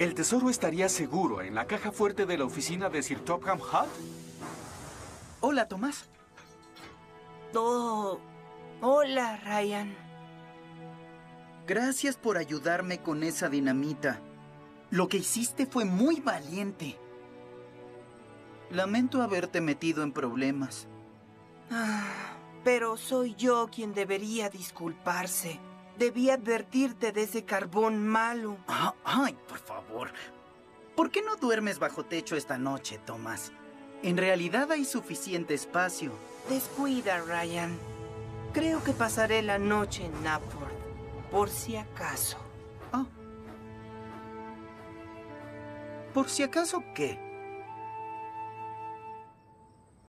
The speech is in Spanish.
¿El tesoro estaría seguro en la caja fuerte de la oficina de Sir Topham Hatt? Hola, Tomás. Oh, hola, Ryan. Gracias por ayudarme con esa dinamita. Lo que hiciste fue muy valiente. Lamento haberte metido en problemas. Pero soy yo quien debería disculparse. Debí advertirte de ese carbón malo. Ay, por favor. ¿Por qué no duermes bajo techo esta noche, Tomás? En realidad hay suficiente espacio. Descuida, Ryan. Creo que pasaré la noche en Knapford, por si acaso. ¿Por si acaso qué?